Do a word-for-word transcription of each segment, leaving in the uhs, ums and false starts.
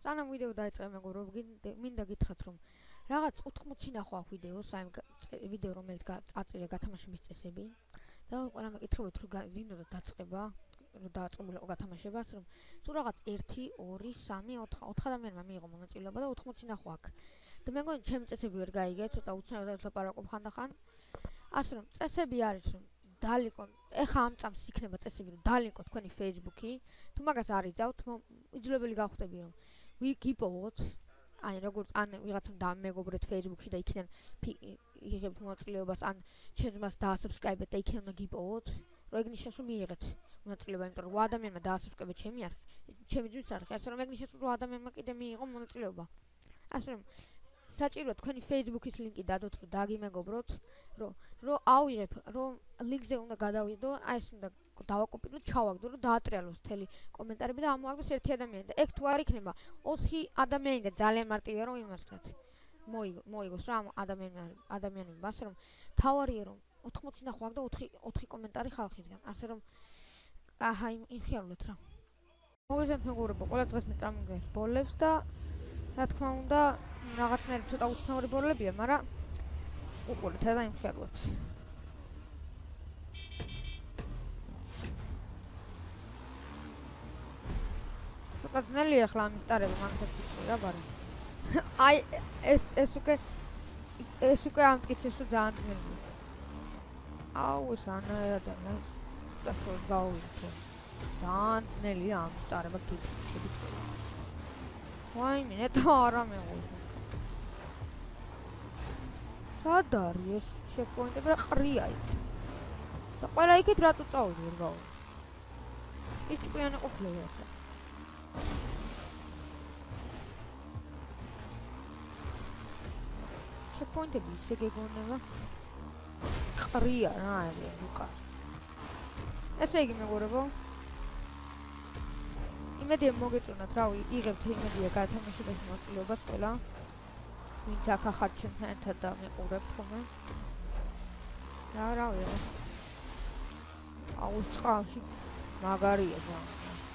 სანამ ვიდეო დაიწყე მეგობრო, მინდა გითხრათ რომ რაღაც ოთხმოცი ნახვა აქვს ვიდეოს, აი ვიდეო რომელიც წაწირე გათამაშების წესები და ყველა მეკითხებოდ რომ გინდოდა დაწყება, რომ დაწყებულიყო გათამაშებას, რომ სულ რაღაც ერთი, ორი, სამი, ოთხ ადამიანმა მიიღო მონაწილეობა და ოთხმოცი ნახვა აქვს. და მე მგონი ჩემი წესები ვერ გაიგე, ცოტა უცნაურად ლაპარაკობ ხანდახან. ასე რომ წესები არის რომ დალინკონ, ეხა ამ წამს იქნება წესები რომ დალინკო თქვენი Facebook-ი, თუ მაგას არ იზავთ, იძულებელი გავხდები რომ ვიგიპოვოთ, აი როგორც ან ვიღაცამ დამეგობრეთ Facebook-ში და იქიდან იღებთ მონაწილეობას, ან ჩემს დაასაბსკრაიბეთ და იქიდან გიპოვოთ, რომ ეგ ნიშნავს რომ მიიღეთ მონაწილეობა, იმიტომ რომ ადამიანმა დაასაბსკრაიბეთ ჩემი არხი, ჩემი ძმის არხი, ასე რომ ეგ ნიშნავს რომ ადამიანმა კიდე მიიღო მონაწილეობა. ასე რომ საჭიროა თქვენი Facebook-ის ლინკი დადოთ, რომ დაგიმეგობროთ, რომ რომ ავიღებ, რომ ლინკზე უნდა გადავიდო, აი ეს უნდა დავაკოპირდო, ჩავაგდო, რომ დაატრიალოს მთელი კომენტარები და ამოაგდოს ერთი ადამიანი და ეგ თუ არ იქნება ოთხი ადამიანი და ძალიან მარტივია რომ იმას ვთქვათ. მოიგოს რა ამ ადამიანები, ადამიანები, ასე რომ თავარია რომ ოთხმოცი ნახვა აქვს და ოთხი ოთხი კომენტარი ხალხისგან, ასე რომ აჰა იმხიაროთ რა. მოგესალმებით მეგობრებო, ყველა დღეს მე წამიგეს ბოლებს და რა თქმა უნდა რაღაცნაირად ცოტა უცნაური ბოლებია, მაგრამ უყურეთ და იმხიაროთ. ცოტა ძნელია ახლა ამის ტარება, მაგასაც ვიცი რა ბარი. აი ეს ეს უკვე ეს უკვე ამტკიცეს რომ ძალიან ძნელია. აუ ეს ანაერად არის და შორს გავუვიდე. ძალიან ძნელია ამის ტარება კიდე. ვაიმე, ნეტო არა მეღუზი. სად არის ეს შეპოინტები რა ყრია იქ? და ყველა იქით რატო წავიდი ვერ გავიგე. ის ჭკვიანი ყოფილა ახლა. შეპოინტები ისე გეგონება. ყრია რა არის უკა. ესე იგი მეგობრებო. იმედია მოგეწონათ, რა იღებთ იმედია გათამაშების მონაწილეობას ყველა. ვინც აქ ახარ ჩემთან ერთად და მეყურებთ ხოლმე. რა რა ვიღო. აუ წყალში მაგარია ძალიან.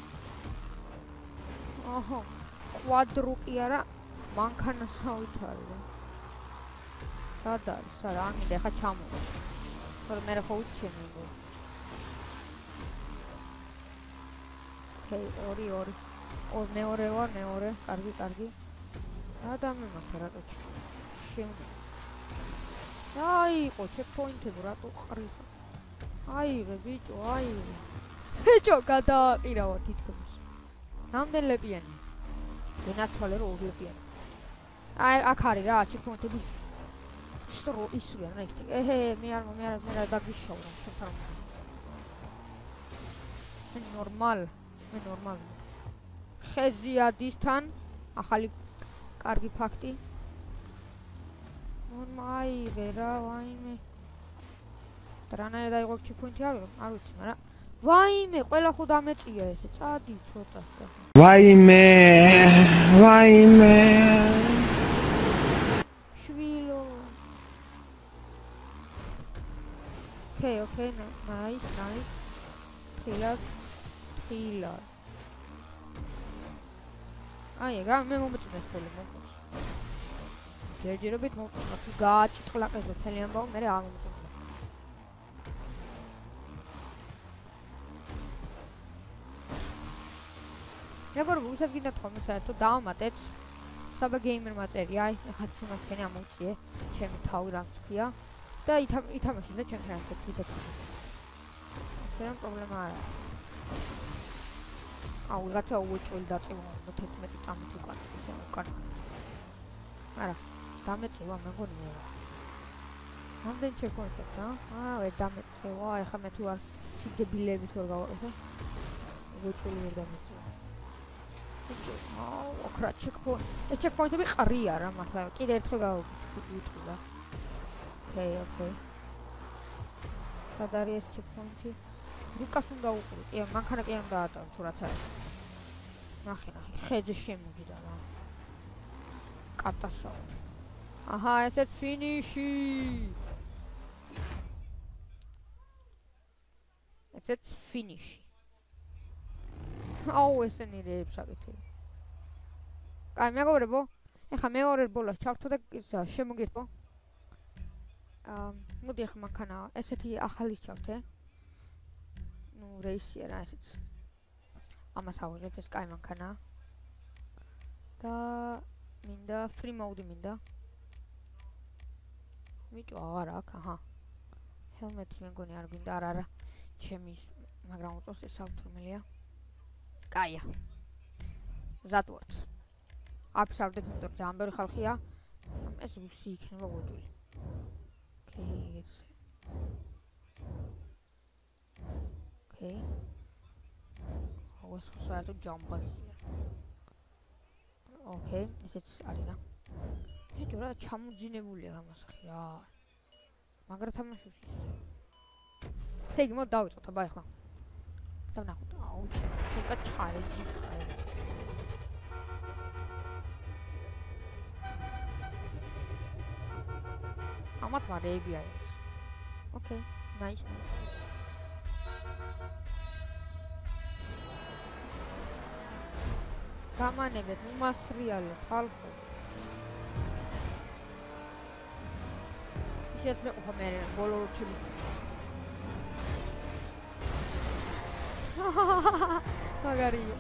აჰა, კვადრუკი არა, მანქანასავით არის. სად არის? არა, ამით ახლა ჩამოვა. თორე მე რა ხო უჩემი. ჰეი, ორი, ორი. ორ მეორე ვარ, მეორე, კარგი, კარგი. რა დამემართა რატო შემ აი ყო ჩეკპოინტები რატო ყრიხა აი რე ბიჭო აი ბიჭო გადააყირავა თითქოს ნამდვილებიანი ვინაცვალე რომ ორლებიანი აი აქ არის რა ჩეკპოინტები სტრო ისურიან რა იქ ეჰე მე არ მე არ მე არ დაგიშავრა შეფარ მე ნორმალ მე ნორმალ ხეზიადისთან ახალი კარგი ფაქტი. ნორმაიღე რა, ვაიმე. დრანაირად აიღო ჩეკპოინტი არ ვიღებ, არ ვიცი, მაგრამ ვაიმე, ყველა ხო დამეწია ესე, წადი ცოტა. ვაიმე, ვაიმე. შვილო. Okay, okay, nice, nice. თილად, თილად. აი, რა მე მომწონს ხოლმე მომწონს. ჯერჯერობით მომწონს, თუ გააჭიტყლაყეზო მთელი ამბავი, მე რა მომწონს. მეგობრებო, ვისაც გინდა თქვენ საერთოდ დავამატეთ საბა გეიმერმა წერია, აი, ხაც იმასქენი ამოვწიე, ჩემი თავი რამც ქვია და ითამაშე და ჩემთან ერთად ვიდეო. ეს პრობლემა არა. აუ რაღაცა უეჭველი დაწევა თერთმეტი წამით უკან ისე უკან არა დამეწევა მეგონი მე რამდენი ჩეკპოინტებს რა აა ვერ დამეწევა ეხლა მე თუ არ სიდებილებით ვერ გავაკეთე უეჭველი ვერ დამეწევა აუ ოქრა ჩეკპოინტი ეს ჩეკპოინტები ყრია რა მართლა კიდე ერთხელ გავუკეთე რა ოკეი ოკეი სად არის ეს ჩეკპოინტი რუკას უნდა უყური, კი, მანქანა კი არ უნდა დაატოვო თუ რაც არის. ნახე, ნახე, ხეზე შემოვიდა რა. კატასტროფა. აჰა, ესეც ფინიში. ესეც ფინიში. აუ, ესენი რეებს აკეთე. აი მეგობრებო, ეხლა მეორე ბოლოს ჩავთო და ისა შემოგირთო. აა, მოდი ახლა მანქანა, ესეთი ახალი ჩავთე. ნუ რეისია რა ესეც. ამას ავიღებ ეს კაი მანქანა. და მინდა free mode მინდა. მიჭო აღარ აქვს, აჰა. helmet-ი მეგონი არ გვინდა, არა არა. ჩემი მაგრამ უწევს ეს ავთორმელია. კაია. მზად ვართ. აფშავდებ, იმიტომ რომ ძალიან ბევრი ხალხია. ეს რუსი იქნება გოჯული. ოკეი, ეს. ოკეი. აუს საერთოდ ჯამბაზია. ოკეი, ესეც არის რა. ეჭო რა ჩამოძინებულია გამოსახი რა. მაგრა თამაშობს ის. ესე იგი მოდ დავიწყოთ აბა ახლა. და ვნახოთ. აუ, ცოტა ჩარეჯი. ამათ მარები არის. ოკეი, nice nice. გამანებეთ, უმასრიალოთ ხალხო. ეს მე ყო მე ბოლო რჩები. მაგარი იყო.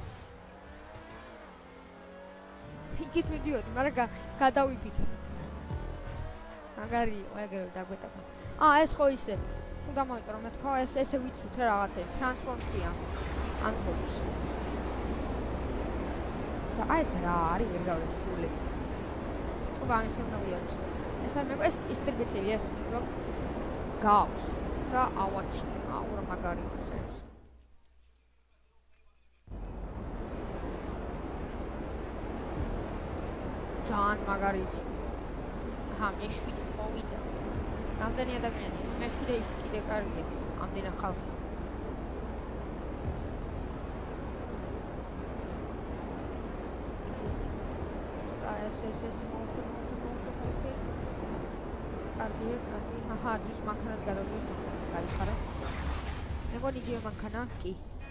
იქით მიდიოდი, მაგრამ გადავიფიქრე. მაგარი იყო, ეგრევე დაგვეტაკა. აა, ეს ხო ისე. თუ დამოვიტო რომ მეთქვა, ეს ესე ვიცით რა რაღაცა, ტრანსფორმია. ამბობს. და აი ეს რა არის ვერ გავიგული. თუ გამის უნდა ვიაროთ. ეს არ მეგო ეს ისტრიბეცილი ეს რომ გავს და ავაცი. აუ რა მაგარი ის ეს. ძალიან მაგარი ის. აჰა, მეშვიდე მოვიდა. რამდენი ადამიანი? მეშვიდე ის კიდე კარგი. ამდენი ხალხი. ეს ეს ეს მოვიდა. კარგი, კარგი. აჰა, ის მანქანას გადავიდეთ. გაიხარა. მეგონი იგივე მანქანა? კი.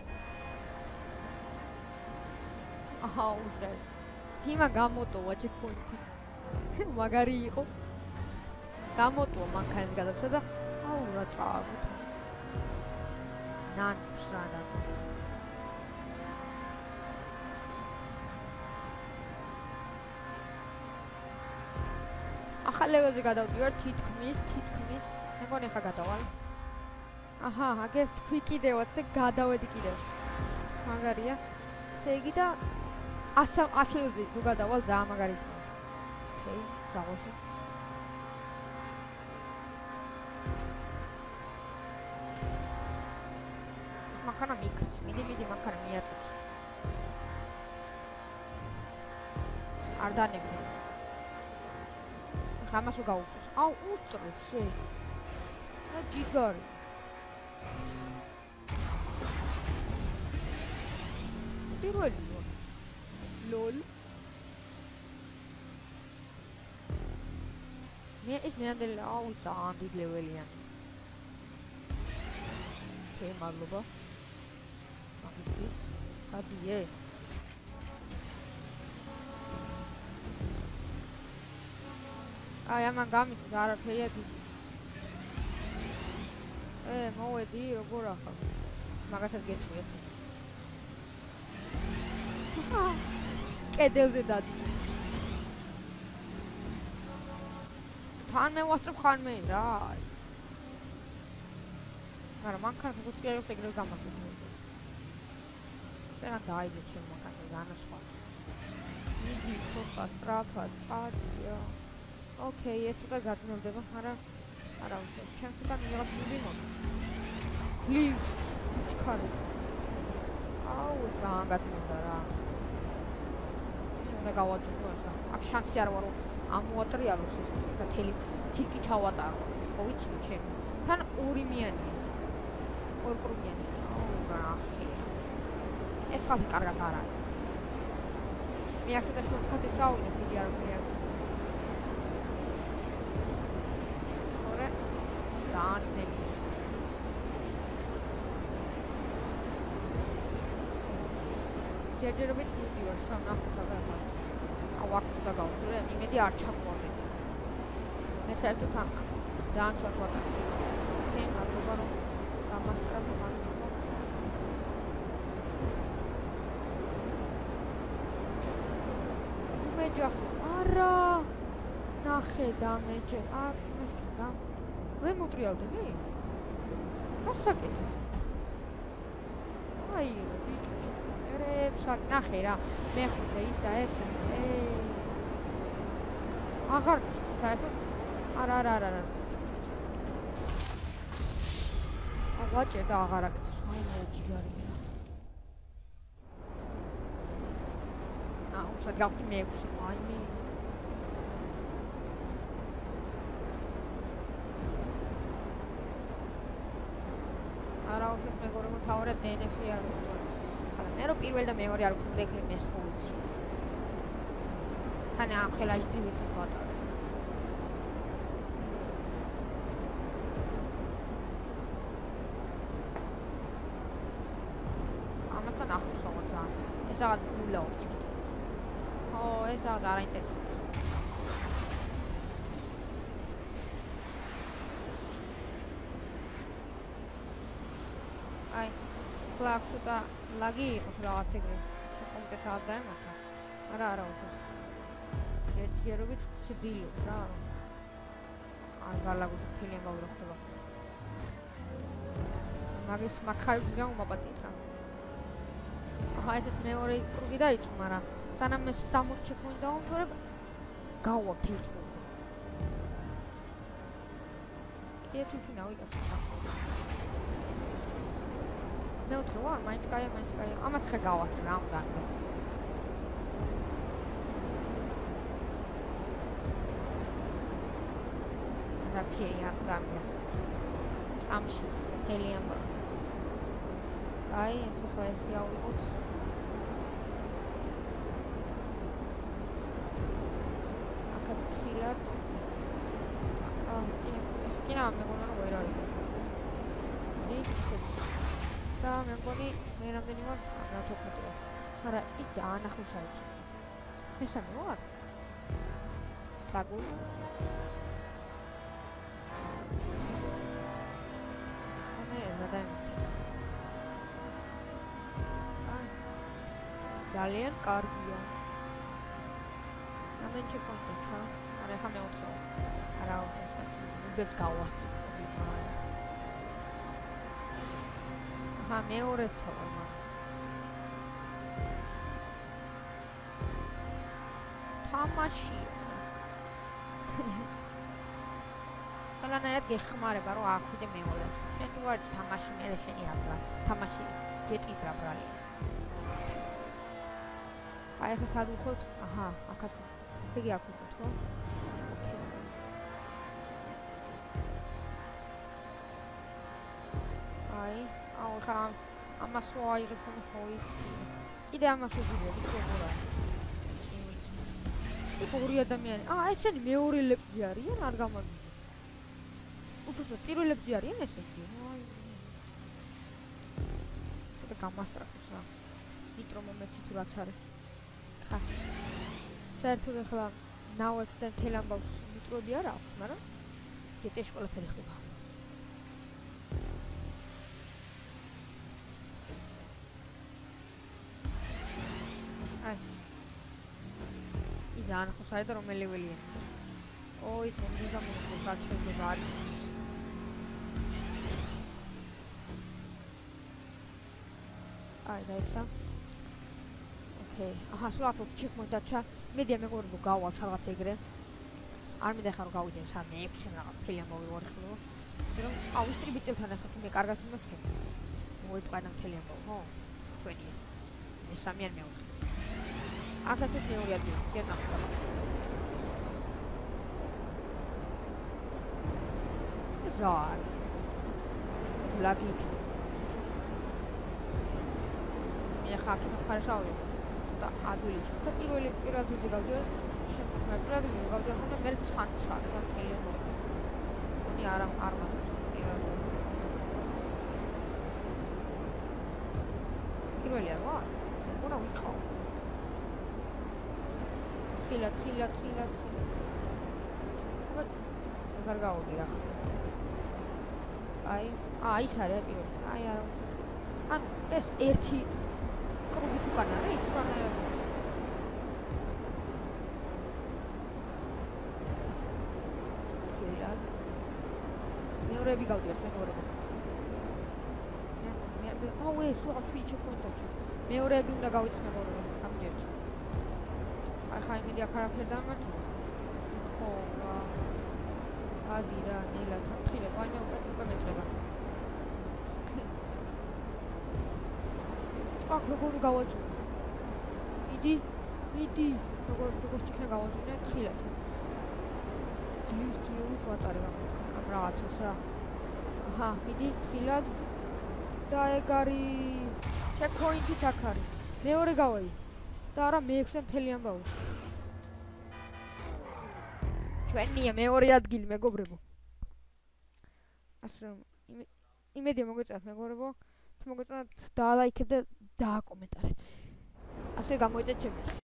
აჰა, უზრ. ჰიმა გამოტოვა ჩეკპოინტი. მაგარი იყო. გამოტოვა მანქანის გადავსა და აუ რა წააგოთ. ნანს რა და. ახალ ლეველზე გადავდივარ თითქმის, თითქმის. მეგონი ხა გადავალ. აჰა, აგერ თქვი კიდევაც და გადავედი კიდევ. მაგარია. ესე იგი და ასა ასლევზე თუ გადავალ ძალიან მაგარი. ოკეი, საღოში. მანქანა მიქრს, მიდი მიდი მანქანა მიაწევს. არ დანებდი. ამასო გაუწევს. აუ, უსწრებს შე. რა ჯიგარი. პირველი ლოლ. მე ეს მეანდელი აუ ძალიან დიდ ლეველია. ე მადლობა. მაგის გადიე. აი ამან გამიწევს არაფერია დიდი. ე მოვედი როგორ ახლა. მაგასაც გეტყვი. კედელზე დადის. თან მე ვასწრებ ხან მე რა. მაგრამ მანქანა თუ კიდევ ეგრევე გამასვით. რა დაიდე ჩემ მანქანაზე განასხვა. მიდი ხოხა სტრაფა წადია. ოკეი, ეს უკვე გაძლევდება, მაგრამ არა უშო. ჩემს უკან მიღებს მიდიმო. ლივ ჩქარი. აუ, ეს რა გაწმენდა რა. უნდა გავაძინო ახლა. აქ შანსი არ ვარო. ამოატრიალოს ეს და თელი თიკი ჩავატარო. ხო ვიცი ჩემი. თან ორი მიანი. ორ კრუმიანი. აუ, გახი. ეს ხალხი კარგად არ არის. მე აქ და შორტკატი ჩავიდე, დიდი არ მქონია. ორე. დაანცნები. ჯერჯერობით მივდივარ, სამ ნახოთ აბა. მინდი არ ჩამოვარდეთ. მე საერთოდ ამ დაანცვათ ვატარ. მე მადლობა რომ გამასწრაფ მადლობა. მეჯახი. არა. ნახე დამეჯე. აქ მოსკიდა. ვერ მოტრიავდები? ასაკეთე. აი, ბიჭო, ერებს აქ ნახე რა. მეხუთე ისა ეს. აღარ საერთოდ არა არა არა არა. აღვაჭე და აღარ აკეთებს. აი მე ჯიგარია. აუ, სად გავხდი მე ექვსი, აი მე. არა უშოს მეგობრებო, თავად დე ენ ეფ-ი არ ვუყვა. ხარა მე რო პირველ და მეორე არ ვქნდე ეგრე მეს ხო ვიცი. ხანა ამ ხელა ისტრიბით ვატარ. ამასთან ახლოს ვარ ძალიან. ეს რაღაც გულაობს. ო, ეს რაღაც არ ინტერესებს. აი, კლავსო და ლაგი იყოს რაღაც ეგრე. კომპიუტერს არ დაემართა. არა, არა, უშოს. ერთჯერობით ცდილობ რა. არ გალაგოს მთელი ამბავი რა ხდება. მაგის მახარებს გამომაპატით რა. აჰა, ესეთ მეორე ის კრუგი დაიწყო, მაგრამ სანამ ეს სამოც ჩეკპოინტ დავუმთავრებ, გავა თითქოს. ერთი ფინა ვიკეთე. მეოთხე ვარ, მაინც კაია, მაინც კაია. ამას ხე გავაცრე რა უნდა ეს. რა ფერი არ გამიას. წამში მთელი ამბავი. აი, ეს ახლა ეს ავიღოთ. აქაც ხილად. აა, კინა მეგონა რომ ვერ ავიღო. ის და მე მგონი მე რამდენი ვარ? მეთოთხმეტე ვარ. არა, ის ძალიან ახლოს არის. მესამე ვარ? საგულ. ამე გადაიმით. აი. ძალიან კარგია. რამდენი ჩეკონტა ჩა? არა, ხა მეოთხე ვარ. არა, უბრალოდ უბებს გავვაცი. ჰა მეორეც ვარ მაგრამ თამაში ყველანაირად გეხმარება რომ ახვიდე მეორე შენ თუ ვარ თამაში მე შენი რა ბრალი თამაში გეტყის რა ბრალი აი ახლა სად ვხოთ აჰა აქაც ესე აქ ვხოთ ხო აი აუ ხა ამას რო აიღებ ხო იცი კიდე ამას ვიგებ ხო რა იქ ორი ადამიანი აა ესენი მეორე ლეპზე არიან არ გამაგიჟე უბრალოდ პირველ ლეპზე არიან ესენი აი ცოტა გამასტრაფოს რა ნიტრო მომეცი თუ რაც არის ხა საერთოდ ახლა ნავებთან თელ ამბავს ნიტროდი არ აქვს მაგრამ გეტეში ყველაფერი ხდება ძალიან ხო საერთოდ რომ ლეველია. ოი, თუნდაც მომხდარ გარჩევდება არის. აი, დაიცა. ოკეი. აჰა, სულათო ჩეკმოი დაჩა. მედია მეგობრებო გავალ რაღაც ეგრე. არ მინდა რომ გავიდე სამ ექვსი რაღაც მთელი ამბავი ვარ ხო? რომ აუსტრიბი წელთან ახლა თუ მე კარგად იმასკენ. მოიყვანა მთელი ამბავი, ხო? თქვენია. მე სამი არ მეოთხე. ასაკის მეორე ადგილი, კი ნახე. ეს რა არის? ლაგი. მე ხაკი ხარშავი. და ადვილი ჩქა პირველი პირველ ძიძე გავდიო. შემდგომ პირველ ძიძე გავდიო, ხოლმე მე ცანცა და თელემო. მoni არ არ მაგას პირველ. პირველი არ ვარ? უნდა ვიყავ. თხილა თხილა თხილა აღარ გავუდი რა აი აი ის არის პირველი აი არა ანუ ეს ერთი კრუგით უკან არის ის რამე თხილა მეორეები გავდიოთ მეორეები აუ ეს რა ჩვენი ჩეკპოინტი მეორეები უნდა გავიწვი მეორეები ამჯერად აი ხა იმედი აქ არაფერ დამართი ხო რა ადი რა ნელა თხილა ვაი მე უკვე მეწება აქ როგორ გავაწვი მიდი მიდი როგორ როგორ იქნა გავაწვი თხილა ძილის ძილობით ვატარე ამ რაღაცას რა აჰა მიდი თხილა და ეგ არის ჩეკპოინტიც აქ არის მეორე გავაი და არა მეექვსე მთელი ამბავი ჩვენია მეორე ადგილი მეგობრებო ასე რომ იმედია მოგეწონათ მეგობრებო თუ მოგეწონათ დალაიქეთ და დააკომენტარეთ ასე გამოიწეთ ჩემი